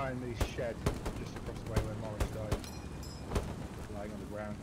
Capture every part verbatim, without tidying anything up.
guy in the shed just across the way where Morris died, lying on the ground.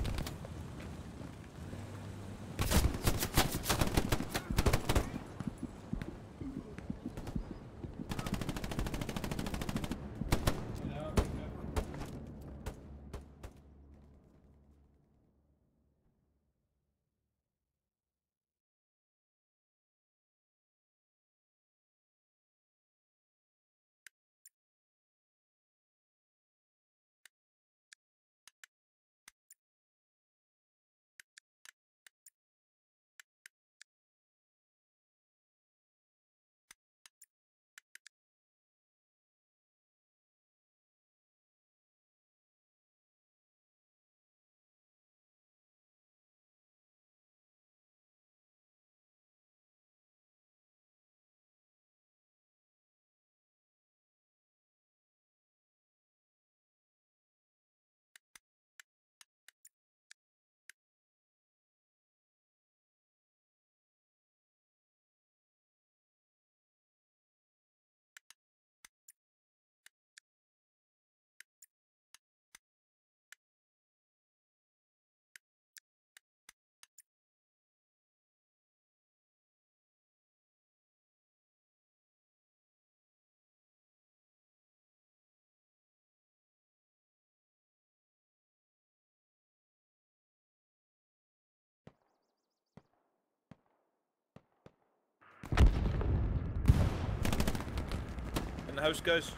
And the house goes.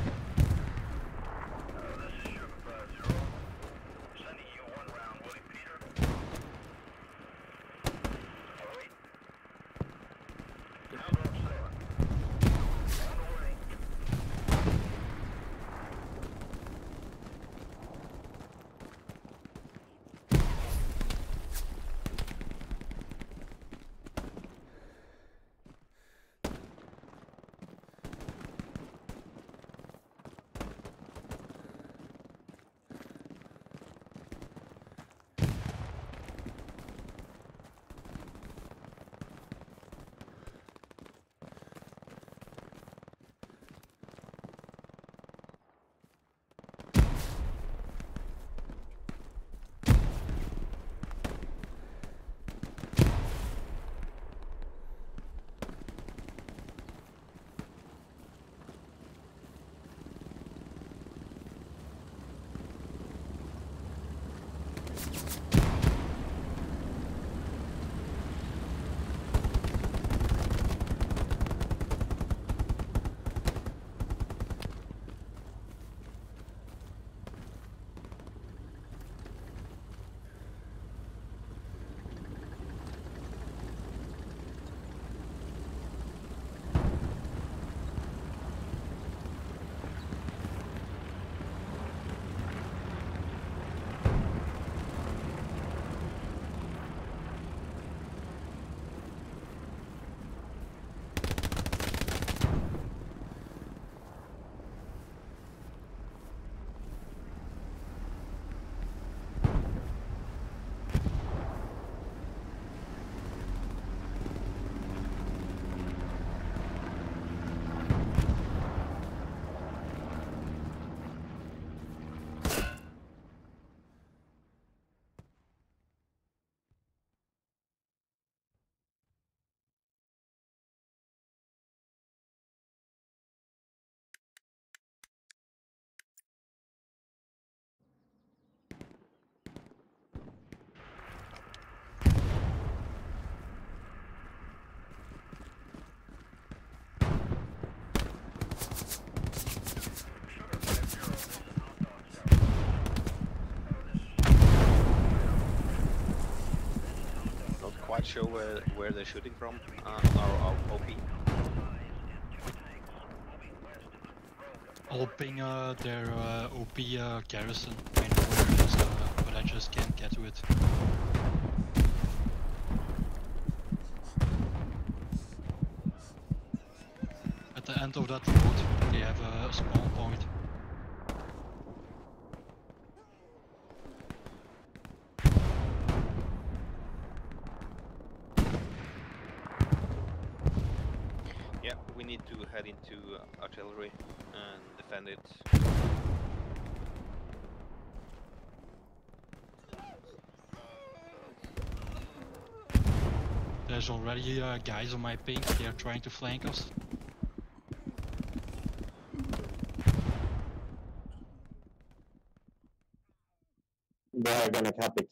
Quite sure where where they're shooting from. Uh, our, our O P. I'll ping uh, their uh, O P uh, garrison. I know where it is, uh, but I just can't get to it. At the end of that road, they have a spawn point. Yeah, we need to head into uh, artillery and defend it. There's already uh, guys on my ping. They're trying to flank us. They're gonna cap it.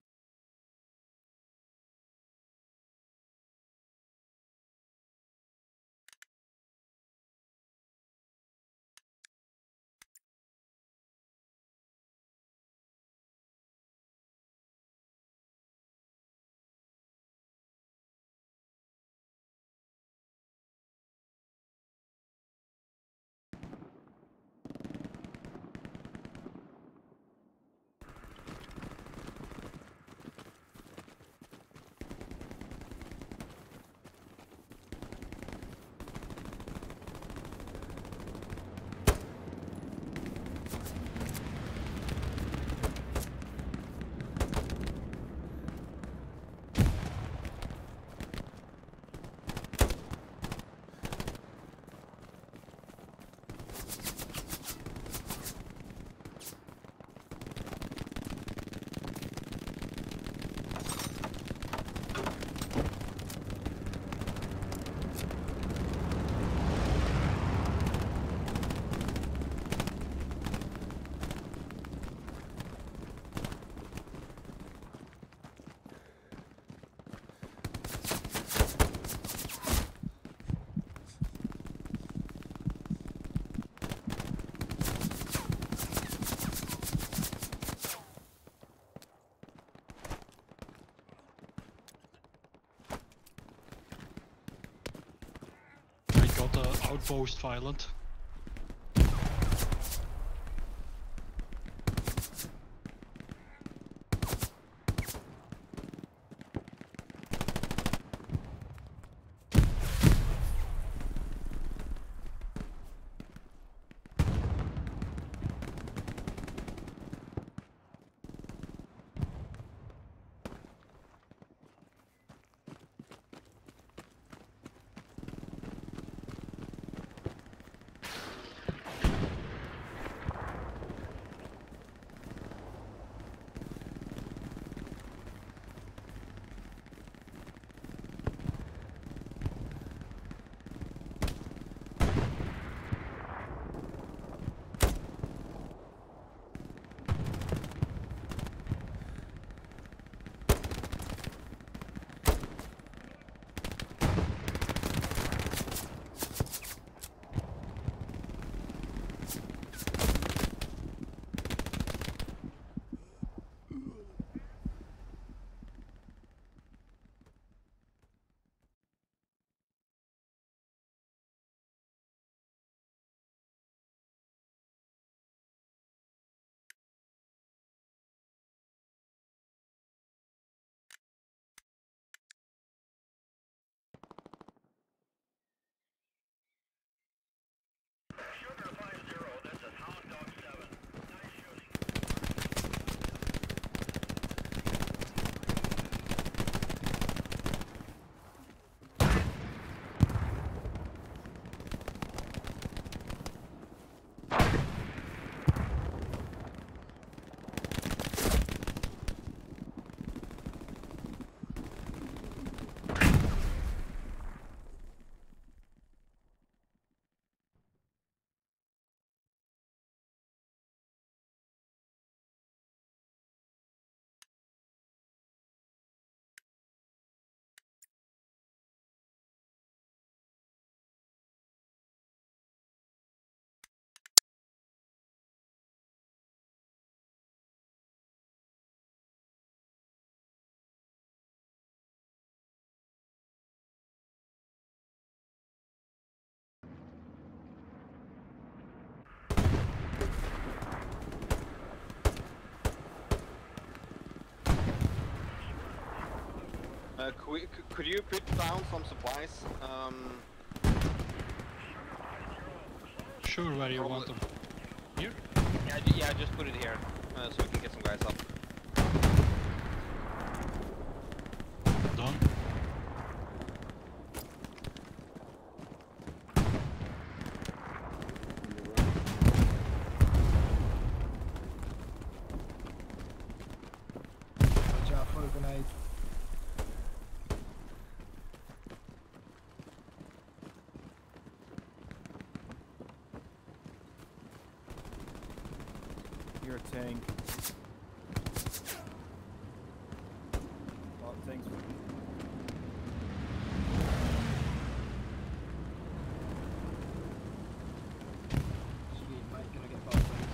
I got the outpost violent. Uh, could, we, c- could you put down some supplies? Um, Sure, where you want them? Here? yeah, ju- yeah, just put it here, uh, so we can get some guys up. Done. a tank. Oh, thanks. Sweet, mate. Gonna get both wings.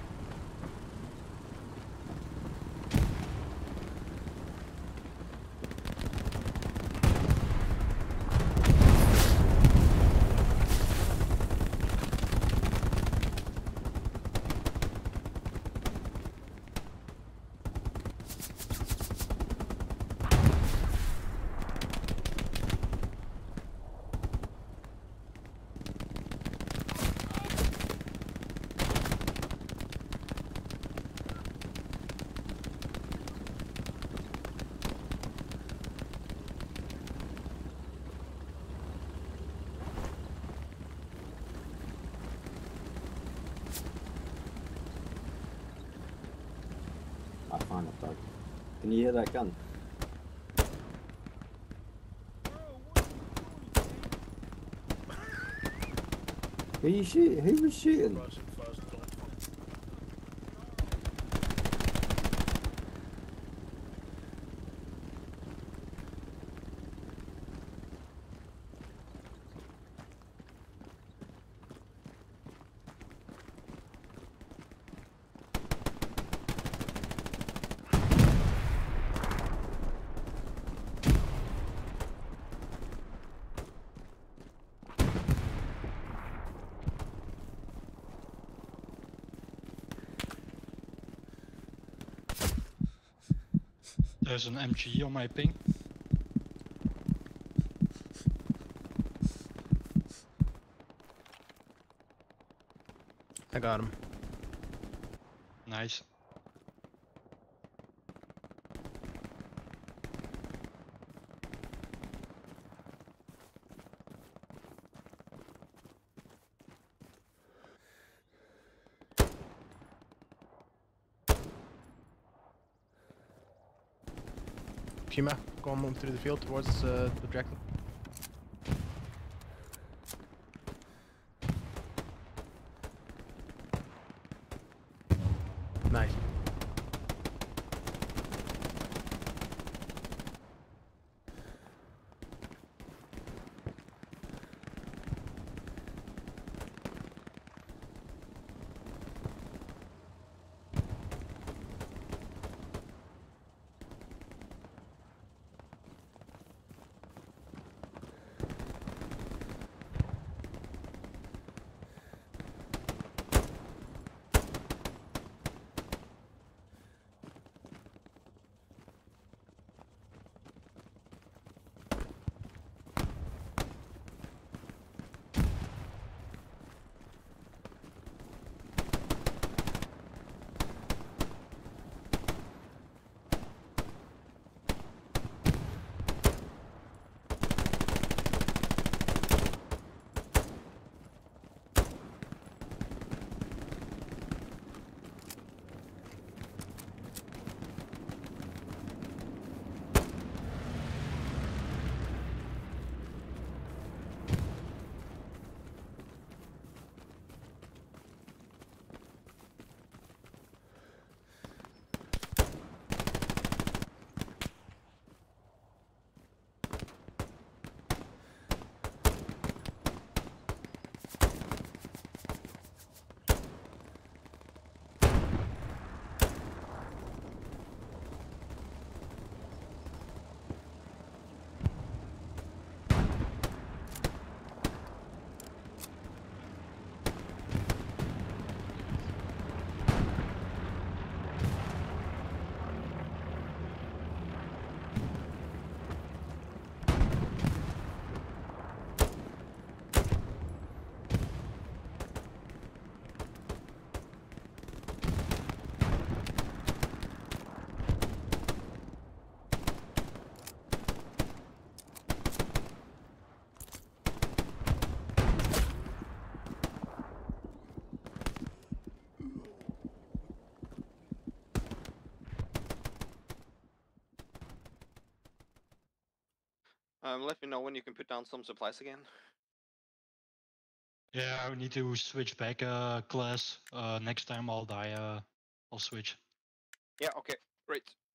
I find it bug. Can you hear that gun? Who you shoot? Who was shooting? Russian first, don't. There's an M G on my ping. I got him. Nice. Puma, go on, move through the field towards uh, the objective. Nice. Um, let me know when you can put down some supplies again. Yeah, I need to switch back uh class. Uh next time I'll die uh I'll switch. Yeah, okay, great.